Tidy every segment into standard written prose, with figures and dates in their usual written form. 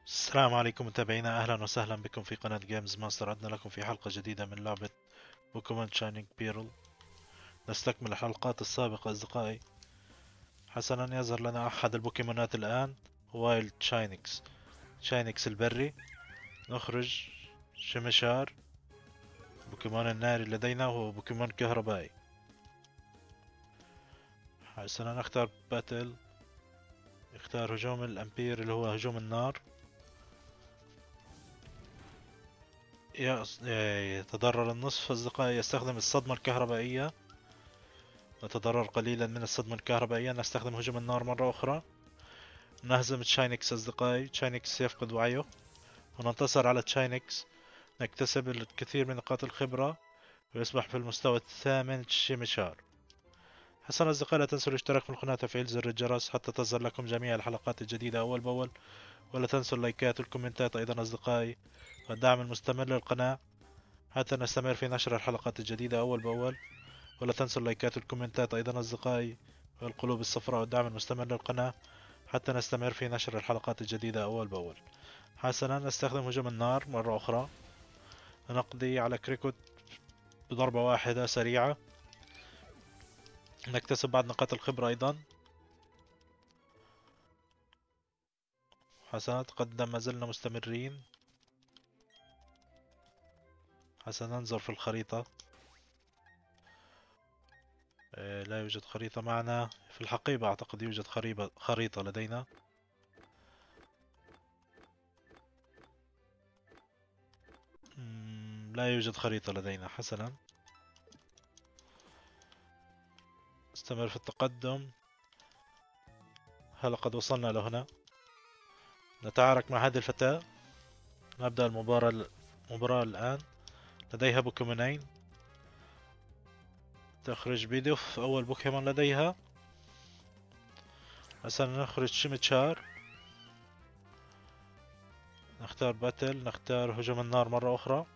السلام عليكم متابعينا، اهلا وسهلا بكم في قناة جيمز ماستر. عدنا لكم في حلقة جديدة من لعبة بوكيمون شاينينج بيرل. نستكمل الحلقات السابقة اصدقائي. حسنا، يظهر لنا احد البوكيمونات الان، وايلد شاينكس، شاينكس البري. نخرج شمشار. بوكيمون الناري لدينا هو بوكيمون كهربائي. حسنا، نختار باتل. اختار هجوم الامبير اللي هو هجوم النار. يتضرر النصف اصدقائي، يستخدم الصدمة الكهربائية. نتضرر قليلا من الصدمة الكهربائية، نستخدم هجوم النار مرة أخرى. نهزم تشاينكس أصدقائي، تشاينكس يفقد وعيه وننتصر على تشاينكس. نكتسب الكثير من نقاط الخبرة ويصبح في المستوى الثامن شيميشار. حسنا أصدقائي، لا تنسوا الاشتراك في القناة وتفعيل زر الجرس حتى تظهر لكم جميع الحلقات الجديدة أول بأول. ولا تنسوا اللايكات والكومنتات أيضا أصدقائي، والدعم المستمر للقناة حتى نستمر في نشر الحلقات الجديدة أول بأول. ولا تنسوا اللايكات والكومنتات أيضا أصدقائي، والقلوب الصفراء والدعم المستمر للقناة حتى نستمر في نشر الحلقات الجديدة أول بأول. حسنا، نستخدم هجوم النار مرة أخرى. نقضي على كريكوت بضربة واحدة سريعة. نكتسب بعض نقاط الخبرة أيضا. حسنا، تقدم، ما زلنا مستمرين. حسنا، ننظر في الخريطة. لا يوجد خريطة معنا في الحقيبة. أعتقد يوجد خريطة لدينا. لا يوجد خريطة لدينا. حسنا، استمر في التقدم. هل قد وصلنا لهنا؟ نتعارك مع هذه الفتاة. نبدأ المباراة الآن. لديها بوكيمونين. تخرج بيدوف أول بوكيمون لديها. هسا نخرج شيميتشار. نختار باتل. نختار هجوم النار مرة أخرى.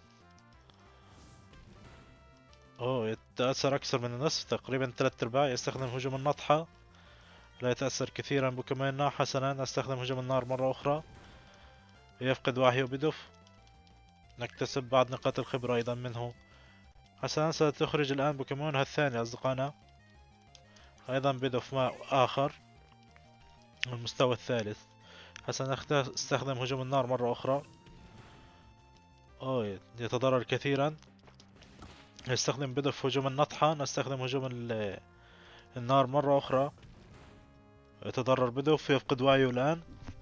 أوه، يتأثر أكثر من النصف، تقريبا 3/4. يستخدم هجوم النطحة، لا يتأثر كثيرا بوكيمون النار. حسنا، نستخدم هجوم النار مرة أخرى. يفقد وعيه بيدوف. نكتسب بعض نقاط الخبرة أيضا منه. حسنا، ستخرج الآن بوكيمونها الثاني أصدقائنا، أيضا بيدوف ماء آخر، المستوى الثالث. حسنا، استخدم هجوم النار مرة أخرى. أوه، يتضرر كثيرا. يستخدم بدف هجوم النطحة. نستخدم هجوم النار مرة أخرى. يتضرر بدف، يفقد وعيه الآن.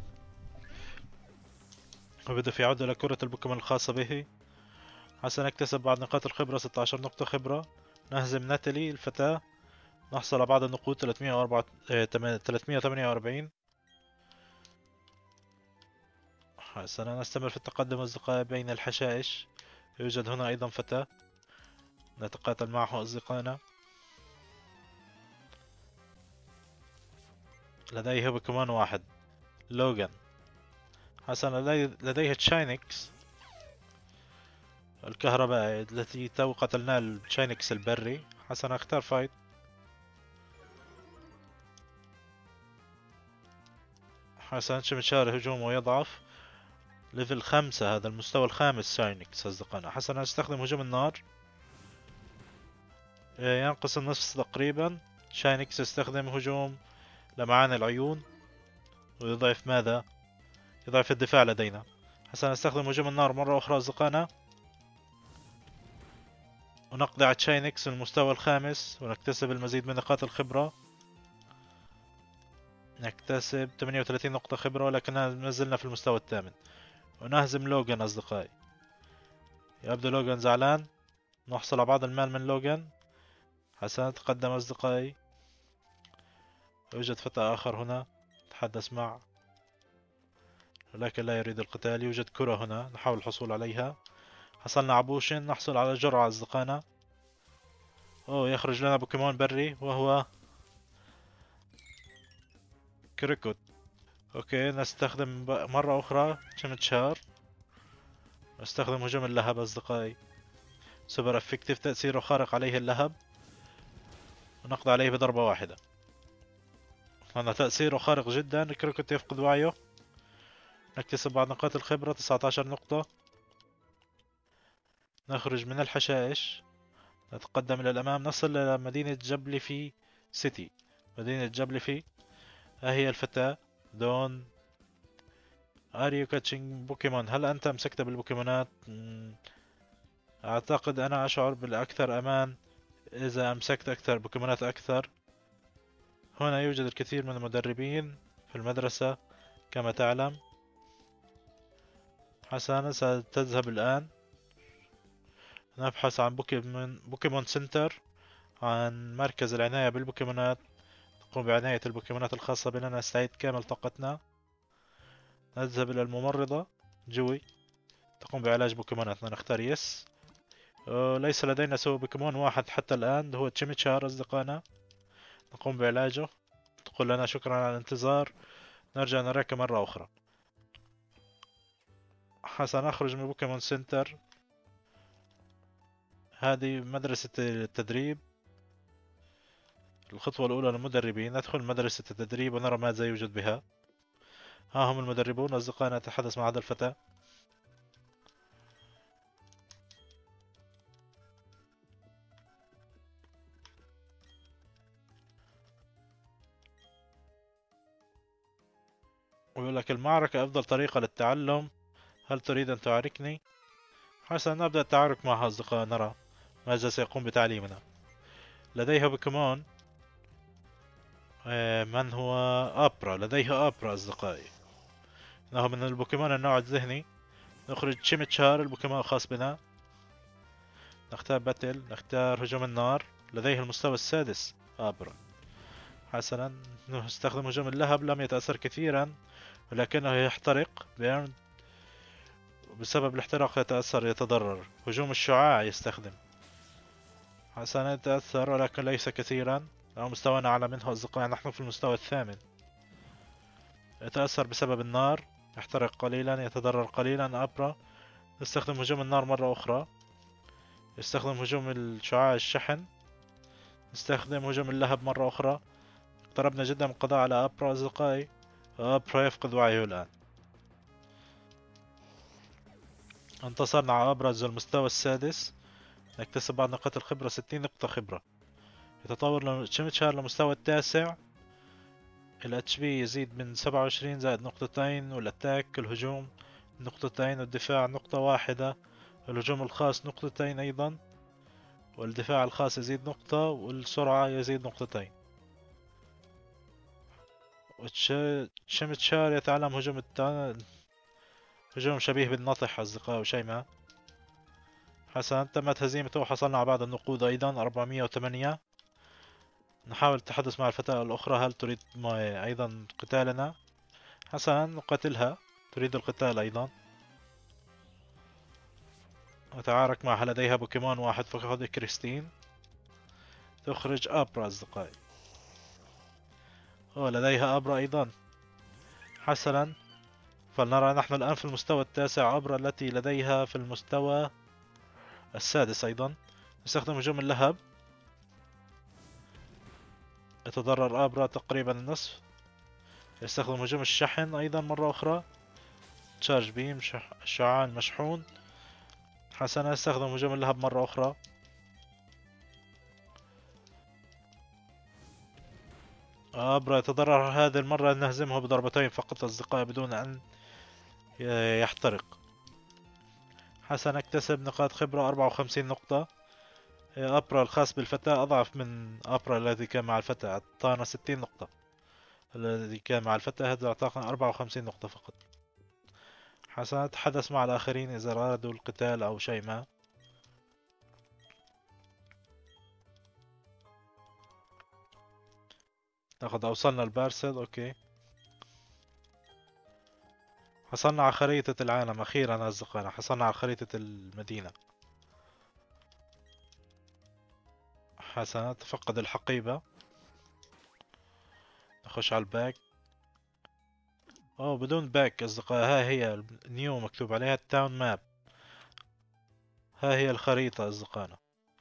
وبدف يعود إلى كرة البوكيمون الخاصة به. حسنا، نكتسب بعض نقاط الخبرة، 16 نقطة خبرة. نهزم ناتالي الفتاة. نحصل على بعض النقود، 348. حسنا، نستمر في التقدم أصدقائي بين الحشائش. يوجد هنا أيضا فتاة نتقاتل معه أصدقائنا. لديه بوكيمون واحد، لوغان. حسنا، لديه تشاينكس الكهربائي التي تو قتلناه، التشاينكس البري. حسنا، اختار فايت. حسنا، شمشار هجومه يضعف. ليفل 5، هذا المستوى الخامس شاينكس أصدقائنا. حسنا، استخدم هجوم النار. ينقص النصف تقريبا. شاينكس يستخدم هجوم لمعان العيون ويضعف ماذا؟ يضعف الدفاع لدينا. حسنا، نستخدم هجوم النار مرة أخرى أصدقائنا، ونقضي على تشاينكس المستوى الخامس ونكتسب المزيد من نقاط الخبرة. نكتسب 38 نقطة خبرة، ولكننا نزلنا في المستوى الثامن. ونهزم لوغان أصدقائي. يبدو لوغان زعلان. نحصل على بعض المال من لوغان. حسنا، نتقدم أصدقائي. يوجد فتى آخر هنا نتحدث معه، ولكن لا يريد القتال. يوجد كرة هنا نحاول الحصول عليها. حصلنا على بوشن، نحصل على جرعة أصدقائنا. أوه، يخرج لنا بوكيمون بري وهو كريكوت. أوكي، نستخدم مرة أخرى شمتشار. نستخدم هجوم اللهب أصدقائي. سوبر افكتيف، تأثيره خارق عليه اللهب. ونقضي عليه بضربة واحدة. هذا تأثيره خارق جدا. كريكوت يفقد وعيه. نكتسب بعض نقاط الخبرة 19 نقطة. نخرج من الحشائش، نتقدم إلى الأمام، نصل إلى مدينة جبلفي سيتي. مدينة جبلفي، ها هي الفتاة دون. Are you catching بوكيمون؟ هل أنت مسكت بالبوكيمونات؟ أعتقد أنا أشعر بالأكثر أمان إذا أمسكت أكثر بوكيمونات أكثر. هنا يوجد الكثير من المدربين في المدرسة كما تعلم. حسنا، ستذهب الآن. نبحث عن بوكيمون سنتر، عن مركز العناية بالبوكيمونات. نقوم بعناية البوكيمونات الخاصة بنا، نستعيد كامل طاقتنا. نذهب إلى الممرضة جوي، تقوم بعلاج بوكيموناتنا. نختار يس. ليس لدينا سوى بوكيمون واحد حتى الآن، هو تشيميتشار أصدقائنا. نقوم بعلاجه. تقول لنا شكرا على الانتظار، نرجع نراك مرة أخرى. حسنا، نخرج من بوكيمون سنتر. هذه مدرسة التدريب. الخطوة الأولى للمدربين، ندخل مدرسة التدريب ونرى ماذا يوجد بها. ها هم المدربون أصدقائنا، نتحدث مع هذا الفتى. ويقول لك المعركة أفضل طريقة للتعلم، هل تريد أن تعاركني؟ حسنا، نبدأ التعارك مع أصدقاء، نرى ماذا سيقوم بتعليمنا. لديها بوكيمون. من هو؟ أبرا. لديها أبرا أصدقائي، إنه من البوكيمون النوع الذهني. نخرج تشيميتشار، البوكيمون الخاص بنا. نختار باتل، نختار هجوم النار. لديه المستوى السادس أبرا. حسنا، نستخدم هجوم اللهب، لم يتأثر كثيرا ولكنه يحترق بيرن. بسبب الاحتراق يتأثر، يتضرر. هجوم الشعاع يستخدم. حسنا، يتأثر ولكن ليس كثيرا، أو مستوانا أعلى منه أصدقائي، نحن في المستوى الثامن. يتأثر بسبب النار، يحترق قليلا، يتضرر قليلا. أبرا. نستخدم هجوم النار مرة أخرى. يستخدم هجوم الشعاع الشحن. نستخدم هجوم اللهب مرة أخرى. اقتربنا جدا من القضاء على أبرا أصدقائي. أبرا يفقد وعيه الآن. انتصرنا على أبرز المستوى السادس. نكتسب بعض نقاط الخبرة، 60 نقطة خبرة. يتطور تشيميتشار للمستوى التاسع. ال HP يزيد من 27 زائد نقطتين، والأتاك الهجوم نقطتين، والدفاع نقطة واحدة، الهجوم الخاص نقطتين أيضا، والدفاع الخاص يزيد نقطة، والسرعة يزيد نقطتين. تشيميتشار يتعلم هجوم شبيه بالنطح أصدقاء وشيماء. حسنا، تمت هزيمته وحصلنا على بعض النقود أيضا 408. نحاول التحدث مع الفتاة الأخرى، هل تريد أيضا قتالنا؟ حسنا، نقاتلها. تريد القتال أيضا. أتعارك معها، لديها بوكيمون واحد فقط، كريستين. تخرج أبرا أصدقائي. لديها أبرا أيضا. حسنا، فلنرى. نحن الآن في المستوى التاسع، أبرا التي لديها في المستوى السادس أيضا. نستخدم هجوم اللهب. يتضرر أبرا تقريبا النصف. يستخدم هجوم الشحن أيضا مرة أخرى. تشارج بيم، الشعاع المشحون. حسنا، يستخدم هجوم اللهب مرة أخرى. أبرا يتضرر هذه المرة، نهزمه بضربتين فقط أصدقائي بدون أن يحترق. حسنا، اكتسب نقاط خبرة 54 نقطة. أبرا الخاص بالفتاة أضعف من أبرا الذي كان مع الفتاة، أعطانا 60 نقطة. الذي كان مع الفتاة هذا أعطانا 54 نقطة فقط. حسنا، أتحدث مع الآخرين إذا أرادوا القتال أو شيء ما. لقد أوصلنا البارسل. أوكي، حصلنا على خريطة العالم أخيرا أصدقائنا، حصلنا على خريطة المدينة. حسنا، تفقد الحقيبة. نخش على الباك. بدون باك أصدقائي، ها هي نيو مكتوب عليها التاون ماب. ها هي الخريطة أصدقائنا.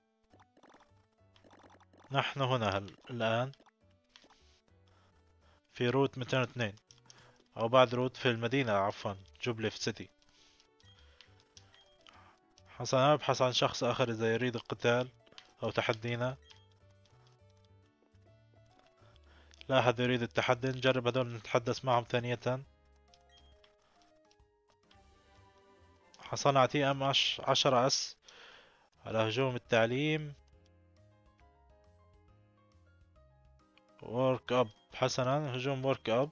نحن هنا الآن في روت 202. او بعد رود في المدينة، عفوا جوبليف سيتي. حسنا ابحث عن شخص اخر اذا يريد القتال او تحدينا. لا احد يريد التحدي. نجرب هذول نتحدث معهم ثانية. حصلنا على تي ام 10 اس على هجوم التعليم. ورك اب. حسنا هجوم ورك اب.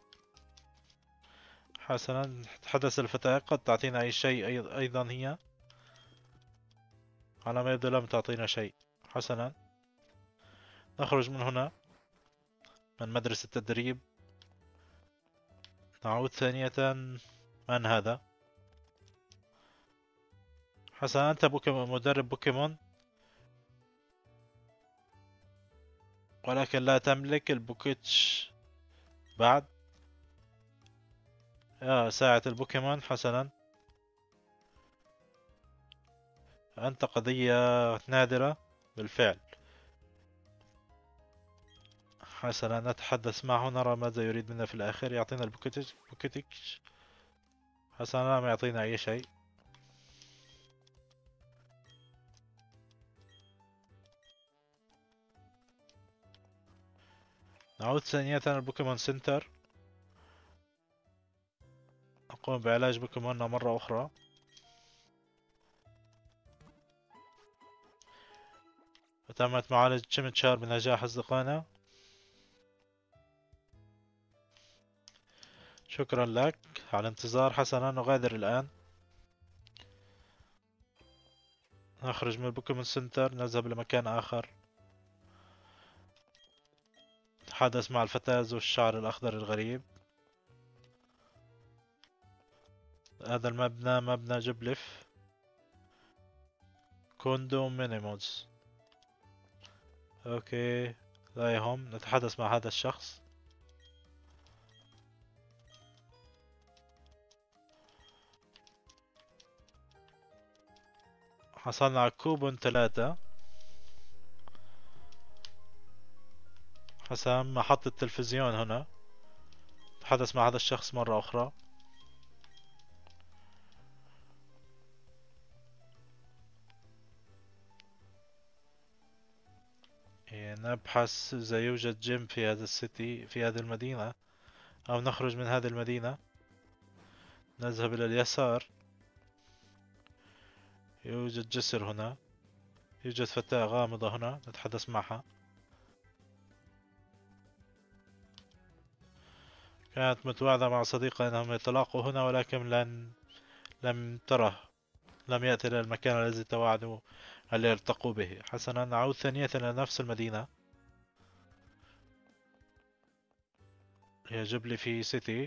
حسنا تحدث الفتاة. قد تعطينا اي شيء ايضا هي. على ما يبدو لم تعطينا شيء. حسنا نخرج من هنا، من مدرسة التدريب. نعود ثانية. من هذا؟ حسنا أنت مدرب بوكيمون، ولكن لا تملك البوكيتش بعد. يا ساعة البوكيمون. حسنا أنت قضية نادرة بالفعل. حسنا نتحدث معه نرى ماذا يريد منا في الآخر. يعطينا البوكيتش. حسنا ما يعطينا أي شيء. نعود ثانية البوكيمون سنتر. نقوم بعلاج بوكيموننا مرة أخرى. تمت معالجة شيمتشار بنجاح أصدقائنا. شكرا لك على الانتظار. حسنا نغادر الآن. نخرج من البوكيمون سنتر، نذهب لمكان آخر. نتحدث مع الفتاة ذو الشعر الأخضر الغريب. هذا المبنى مبنى جبلف كوندومينيموز. اوكي لا يهم. نتحدث مع هذا الشخص. حصلنا على كوبون 3. حسب محطة التلفزيون هنا. نتحدث مع هذا الشخص مرة أخرى. نبحث إذا يوجد جيم في هذا السيتي، في هذه المدينة، أو نخرج من هذه المدينة. نذهب إلى اليسار. يوجد جسر هنا. يوجد فتاة غامضة هنا نتحدث معها. كانت متواعدة مع صديقة أنهم يتلاقوا هنا، ولكن لم تره. لم يأتي إلى المكان الذي توعدوا أن يلتقوا به. حسنا نعود ثانية إلى نفس المدينة. هي جبلي في سيتي.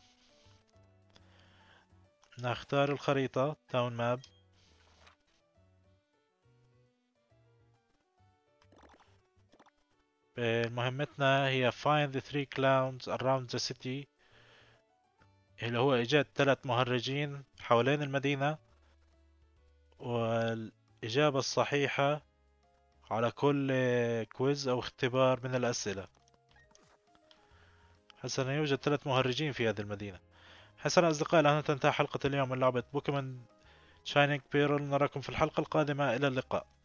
نختار الخريطة تاون ماب. مهمتنا هي find the 3 clowns around the city، اللي هو إيجاد 3 مهرجين حوالين المدينة، والإجابة الصحيحة على كل كويز أو اختبار من الأسئلة. حسنا يوجد 3 مهرجين في هذه المدينة. حسنا أصدقائي، لهنا تنتهي حلقة اليوم من لعبة بوكيمون شاينينج بيرل. نراكم في الحلقة القادمة. إلى اللقاء.